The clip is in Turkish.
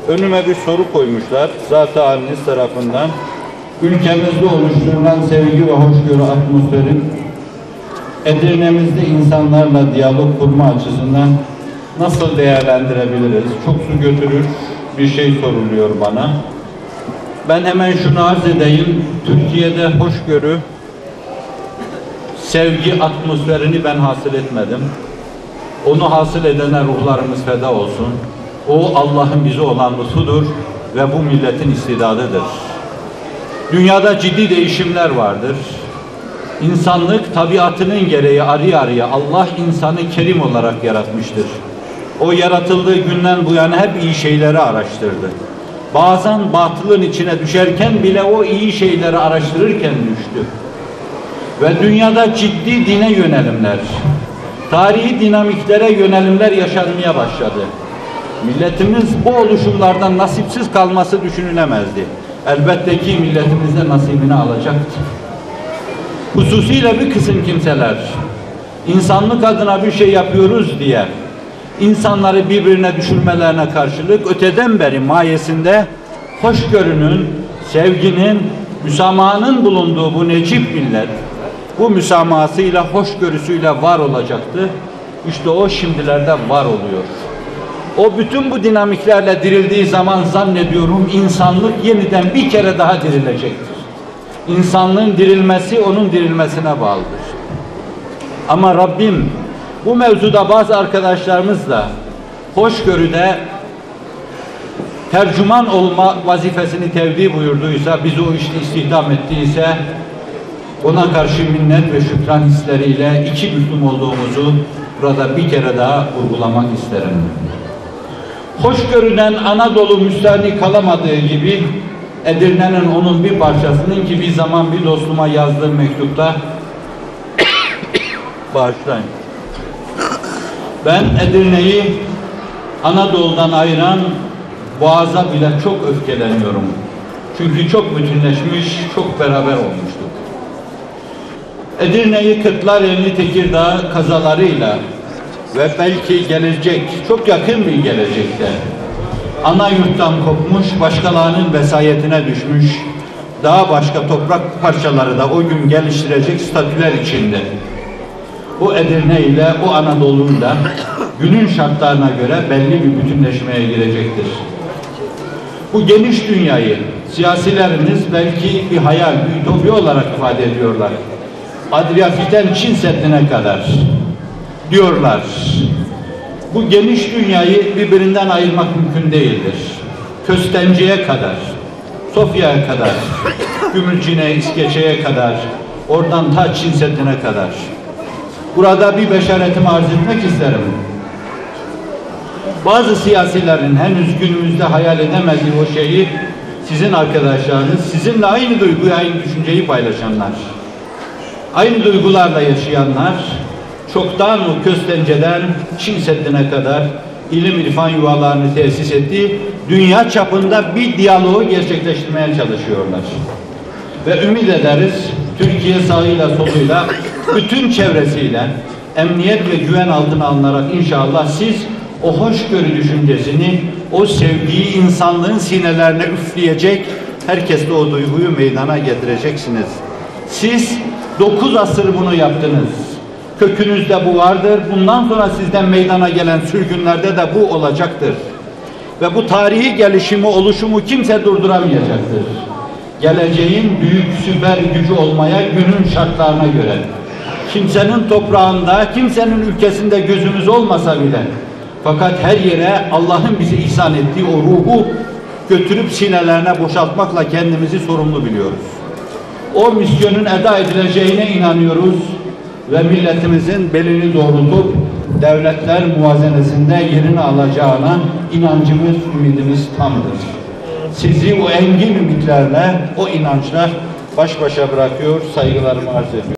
Önüme bir soru koymuşlar zat-ı haliniz tarafından. Ülkemizde oluşturulan sevgi ve hoşgörü atmosferin Edirne'mizde insanlarla diyalog kurma açısından nasıl değerlendirebiliriz? Çok su götürür bir şey soruluyor bana. Ben hemen şunu arz edeyim. Türkiye'de hoşgörü, sevgi atmosferini ben hasıl etmedim. Onu hasıl edene ruhlarımız feda olsun. O Allah'ın bize olan lütfudur ve bu milletin istidadıdır. Dünyada ciddi değişimler vardır. İnsanlık tabiatının gereği arıya Allah insanı kerim olarak yaratmıştır. O yaratıldığı günden bu yana hep iyi şeyleri araştırdı. Bazen batılın içine düşerken bile o iyi şeyleri araştırırken düştü. Ve dünyada ciddi dine yönelimler, tarihi dinamiklere yönelimler yaşanmaya başladı. Milletimiz bu oluşumlardan nasipsiz kalması düşünülemezdi. Elbette ki milletimiz de nasibini alacaktı. Hususiyle bir kısım kimseler, insanlık adına bir şey yapıyoruz diye, insanları birbirine düşürmelerine karşılık öteden beri mayesinde hoşgörünün, sevginin, müsamahanın bulunduğu bu necip millet, bu müsamahasıyla, hoşgörüsüyle var olacaktı. İşte o şimdilerde var oluyor. O bütün bu dinamiklerle dirildiği zaman zannediyorum insanlık yeniden bir kere daha dirilecektir. İnsanlığın dirilmesi onun dirilmesine bağlıdır. Ama Rabbim bu mevzuda bazı arkadaşlarımızla hoşgörüde tercüman olma vazifesini tevdi buyurduysa, bizi o işte istihdam ettiyse ona karşı minnet ve şükran hisleriyle iki büklüm olduğumuzu burada bir kere daha vurgulamak isterim. Hoşgörüden Anadolu müstahni kalamadığı gibi Edirne'nin onun bir parçasının ki bir zaman bir dostuma yazdığım mektupta bağışlayın. Ben Edirne'yi Anadolu'dan ayıran Boğaz'a bile çok öfkeleniyorum. Çünkü çok bütünleşmiş, çok beraber olmuştuk. Edirne'yi Kırklareli Tekirdağ kazalarıyla ve belki gelecek, çok yakın bir gelecekte ana yurttan kopmuş, başkalarının vesayetine düşmüş, daha başka toprak parçaları da o gün geliştirecek statüler içinde. Bu Edirne ile o Anadolu'yla günün şartlarına göre belli bir bütünleşmeye girecektir. Bu geniş dünyayı siyasilerimiz belki bir hayal, bir ütopya olarak ifade ediyorlar. Adriyatik'ten Çin Seddi'ne kadar diyorlar. Bu geniş dünyayı birbirinden ayırmak mümkün değildir. Köstence'ye kadar, Sofya'ya kadar, Gümülcine, İskeçe'ye kadar, oradan ta Çin Seddi'ne kadar. Burada bir beşaretimi arz etmek isterim. Bazı siyasilerin henüz günümüzde hayal edemediği o şeyi sizin arkadaşlarınız, sizinle aynı duyguyu, aynı düşünceyi paylaşanlar, aynı duygularla yaşayanlar, çoktan o Köstence'den Çin Seddi'ne kadar ilim irfan yuvalarını tesis ettiği dünya çapında bir diyaloğu gerçekleştirmeye çalışıyorlar. Ve ümit ederiz Türkiye sağıyla soluyla bütün çevresiyle emniyet ve güven altına alınarak inşallah siz o hoşgörü düşüncesini, o sevgiyi insanlığın sinelerine üfleyecek, herkes de o duyguyu meydana getireceksiniz. Siz 9 asır bunu yaptınız. Kökünüzde bu vardır. Bundan sonra sizden meydana gelen sürgünlerde de bu olacaktır. Ve bu tarihi gelişimi, oluşumu kimse durduramayacaktır. Geleceğin büyük süper gücü olmaya günün şartlarına göre. Kimsenin toprağında, kimsenin ülkesinde gözümüz olmasa bile fakat her yere Allah'ın bize ihsan ettiği o ruhu götürüp sinelerine boşaltmakla kendimizi sorumlu biliyoruz. O misyonun eda edileceğine inanıyoruz ve milletimizin belini doğrultup devletler muvazenesinde yerini alacağına inancımız, ümidimiz tamdır. Sizi o engin ümitlerle, o inançlar baş başa bırakıyor, saygılarımı arz ediyorum.